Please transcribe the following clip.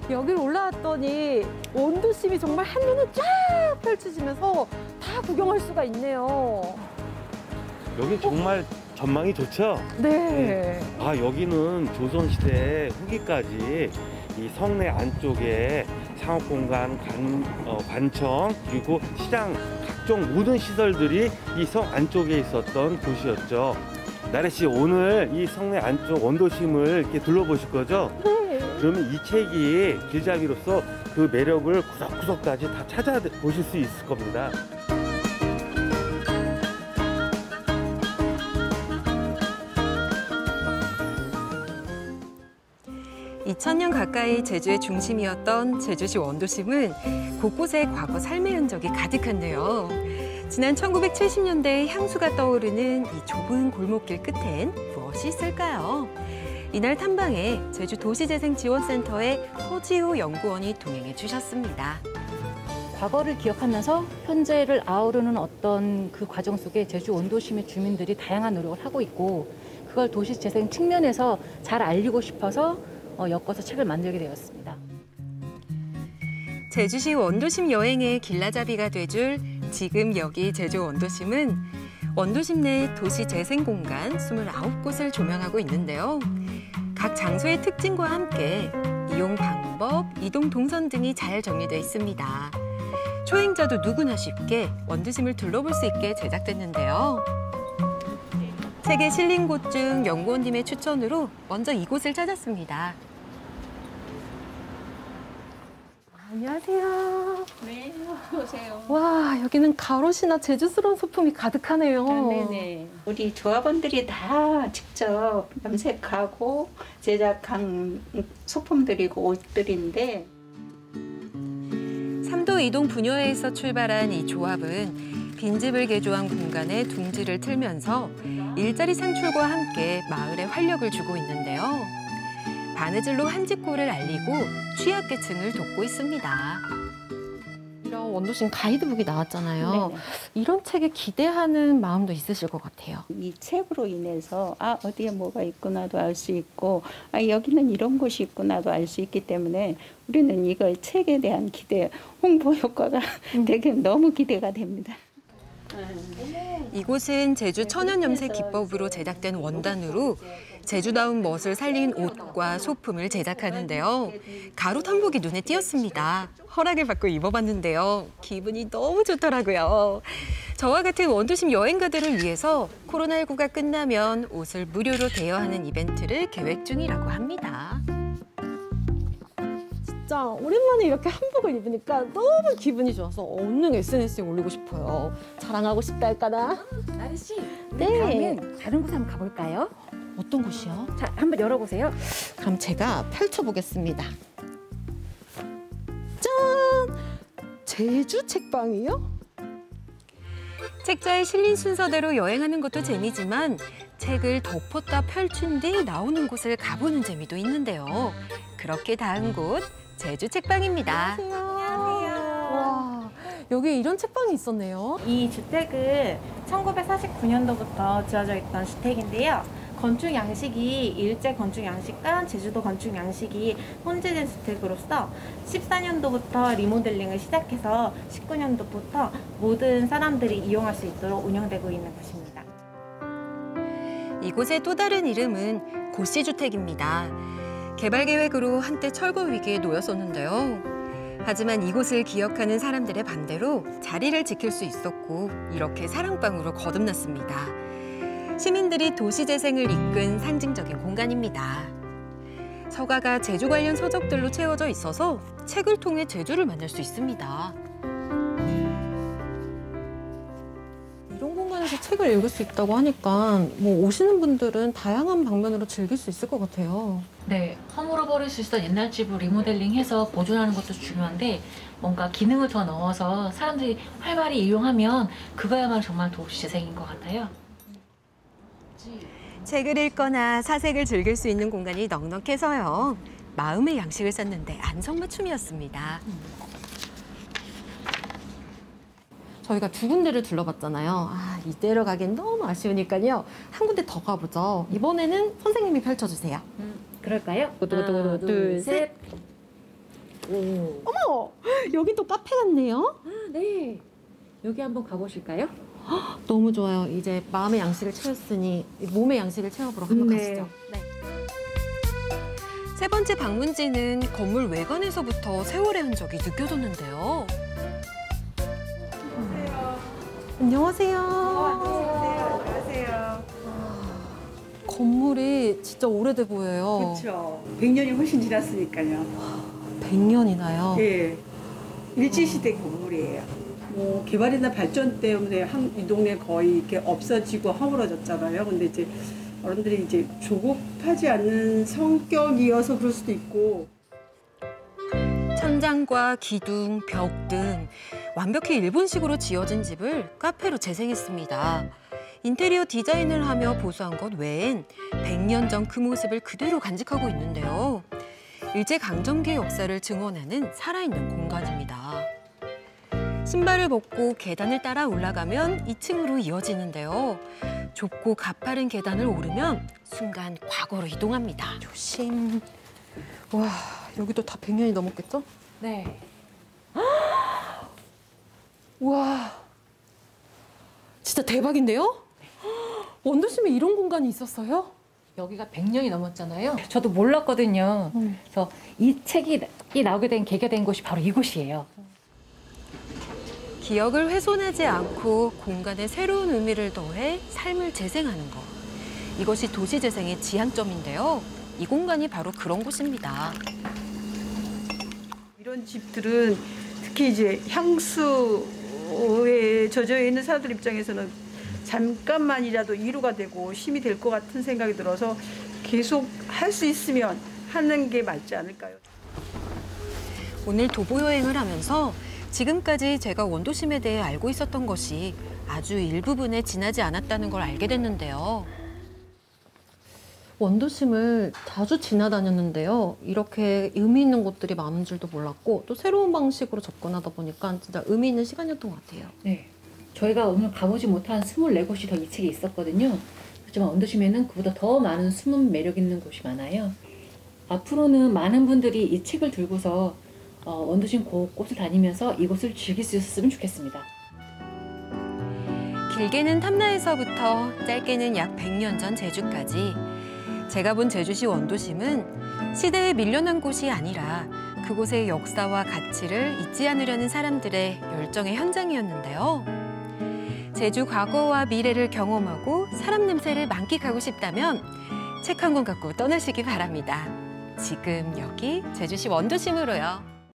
여기를 올라왔더니 원도심이 정말 한눈에 쫙 펼쳐지면서 다 구경할 수가 있네요. 여기 정말 전망이 좋죠? 네. 아, 여기는 조선시대 후기까지 이 성내 안쪽에 상업공간, 관청, 그리고 시장, 각종 모든 시설들이 이 성 안쪽에 있었던 곳이었죠. 나래 씨, 오늘 이 성내 안쪽 원도심을 이렇게 둘러보실 거죠? 네. 그러면 이 책이 길잡이로서 그 매력을 구석구석까지 다 찾아보실 수 있을 겁니다. 2000년 가까이 제주의 중심이었던 제주시 원도심은 곳곳에 과거 삶의 흔적이 가득한데요. 지난 1970년대 향수가 떠오르는 이 좁은 골목길 끝엔 무엇이 있을까요? 이날 탐방에 제주 도시재생지원센터의 허지우 연구원이 동행해 주셨습니다. 과거를 기억하면서 현재를 아우르는 어떤 그 과정 속에 제주 원도심의 주민들이 다양한 노력을 하고 있고 그걸 도시재생 측면에서 잘 알리고 싶어서 엮어서 책을 만들게 되었습니다. 제주시 원도심 여행의 길라잡이가 돼줄 지금 여기 제주 원도심은 원도심 내 도시재생공간 29곳을 조명하고 있는데요. 각 장소의 특징과 함께 이용 방법, 이동 동선 등이 잘 정리되어 있습니다. 초행자도 누구나 쉽게 원도심을 둘러볼 수 있게 제작됐는데요. 책에 실린 곳 중 연구원님의 추천으로 먼저 이곳을 찾았습니다. 안녕하세요. 네, 오세요. 와, 여기는 가로시나 제주스러운 소품이 가득하네요. 네네. 우리 조합원들이 다 직접 염색하고 제작한 소품들이고 옷들인데 삼도 이동 분야에서 출발한 이 조합은 빈집을 개조한 공간에 둥지를 틀면서 일자리 창출과 함께 마을에 활력을 주고 있는데요. 바느질로 한직골을 알리고 취약계층을 돕고 있습니다. 이런 원도심 가이드북이 나왔잖아요. 네네. 이런 책에 기대하는 마음도 있으실 것 같아요. 이 책으로 인해서 어디에 뭐가 있구나도 알 수 있고 여기는 이런 곳이 있구나도 알 수 있기 때문에 우리는 이거 책에 대한 기대, 홍보 효과가 되게 너무 기대가 됩니다. 이곳은 제주 천연염색 기법으로 제작된 원단으로 제주다운 멋을 살린 옷과 소품을 제작하는데요. 가루 탐복이 눈에 띄었습니다. 허락을 받고 입어봤는데요. 기분이 너무 좋더라고요. 저와 같은 원도심 여행가들을 위해서 코로나19가 끝나면 옷을 무료로 대여하는 이벤트를 계획 중이라고 합니다. 진짜 오랜만에 이렇게 한복을 입으니까 너무 기분이 좋아서 얼른 SNS에 올리고 싶어요. 자랑하고 싶다 할까나? 나래 씨, 네. 다음엔 다른 곳에 한번 가볼까요? 어떤 곳이요? 자, 한번 열어보세요. 그럼 제가 펼쳐보겠습니다. 짠! 제주 책방이요? 책자에 실린 순서대로 여행하는 것도 재미지만 책을 덮었다 펼친 뒤 나오는 곳을 가보는 재미도 있는데요. 그렇게 닿은 곳, 제주 책방입니다. 안녕하세요. 와, 여기 이런 책방이 있었네요. 이 주택은 1949년도부터 지어져 있던 주택인데요. 건축 양식이 일제 건축 양식과 제주도 건축 양식이 혼재된 주택으로서 14년도부터 리모델링을 시작해서 19년도부터 모든 사람들이 이용할 수 있도록 운영되고 있는 곳입니다. 이곳의 또 다른 이름은 고씨주택입니다. 개발 계획으로 한때 철거 위기에 놓였었는데요. 하지만 이곳을 기억하는 사람들의 반대로 자리를 지킬 수 있었고 이렇게 사랑방으로 거듭났습니다. 시민들이 도시재생을 이끈 상징적인 공간입니다. 서가가 제주 관련 서적들로 채워져 있어서 책을 통해 제주를 만날 수 있습니다. 이런 공간에서 책을 읽을 수 있다고 하니까 뭐 오시는 분들은 다양한 방면으로 즐길 수 있을 것 같아요. 네, 허물어 버릴 수 있던 옛날 집을 리모델링해서 보존하는 것도 중요한데 뭔가 기능을 더 넣어서 사람들이 활발히 이용하면 그거야말로 정말 도시재생인 것 같아요. 책을 읽거나 사색을 즐길 수 있는 공간이 넉넉해서요. 마음의 양식을 찾는데 안성맞춤이었습니다. 저희가 두 군데를 둘러봤잖아요. 이대로 가긴 너무 아쉬우니까요. 한 군데 더 가보죠. 이번에는 선생님이 펼쳐주세요. 그럴까요? 하나, 둘, 셋. 어머, 여기 또 카페 같네요. 네. 여기 한번 가보실까요? 너무 좋아요. 이제 마음의 양식을 채웠으니 몸의 양식을 채워보러 한번 가시죠. 네. 세 번째 방문지는 건물 외관에서부터 세월의 흔적이 느껴졌는데요. 안녕하세요. 안녕하세요. 건물이 진짜 오래돼 보여요. 그렇죠. 100년이 훨씬 지났으니까요. 100년이나요? 예. 일제시대 건물이에요. 뭐 개발이나 발전 때문에 이 동네 거의 이렇게 없어지고 허물어졌잖아요. 근데 이제 어른들이 이제 조급하지 않는 성격이어서 그럴 수도 있고. 천장과 기둥, 벽 등 완벽히 일본식으로 지어진 집을 카페로 재생했습니다. 인테리어 디자인을 하며 보수한 것 외엔 100년 전 그 모습을 그대로 간직하고 있는데요. 일제강점기의 역사를 증언하는 살아있는 공간입니다. 신발을 벗고 계단을 따라 올라가면 2층으로 이어지는데요. 좁고 가파른 계단을 오르면 순간 과거로 이동합니다. 조심. 와, 여기도 다 100년이 넘었겠죠? 네. 와, 진짜 대박인데요? 원도심에 이런 공간이 있었어요? 여기가 100년이 넘었잖아요. 저도 몰랐거든요. 그래서 이 책이 나오게 된 계기가 된 곳이 바로 이곳이에요. 기억을 훼손하지 않고 공간에 새로운 의미를 더해 삶을 재생하는 것. 이것이 도시재생의 지향점인데요. 이 공간이 바로 그런 곳입니다. 이런 집들은 특히 이제 향수에 젖어 있는 사람들 입장에서는 잠깐만이라도 위로가 되고 힘이 될 것 같은 생각이 들어서 계속 할 수 있으면 하는 게 맞지 않을까요? 오늘 도보 여행을 하면서 지금까지 제가 원도심에 대해 알고 있었던 것이 아주 일부분에 지나지 않았다는 걸 알게 됐는데요. 원도심을 자주 지나다녔는데요. 이렇게 의미 있는 곳들이 많은 줄도 몰랐고 또 새로운 방식으로 접근하다 보니까 진짜 의미 있는 시간이었던 것 같아요. 네. 저희가 오늘 가보지 못한 24곳이 더 이 책에 있었거든요. 하지만 원도심에는 그보다 더 많은 숨은 매력 있는 곳이 많아요. 앞으로는 많은 분들이 이 책을 들고서 원도심 곳곳을 다니면서 이곳을 즐길 수 있었으면 좋겠습니다. 길게는 탐라에서부터 짧게는 약 100년 전 제주까지 제가 본 제주시 원도심은 시대에 밀려난 곳이 아니라 그곳의 역사와 가치를 잊지 않으려는 사람들의 열정의 현장이었는데요. 제주 과거와 미래를 경험하고 사람 냄새를 만끽하고 싶다면 책 한 권 갖고 떠나시기 바랍니다. 지금 여기 제주시 원도심으로요.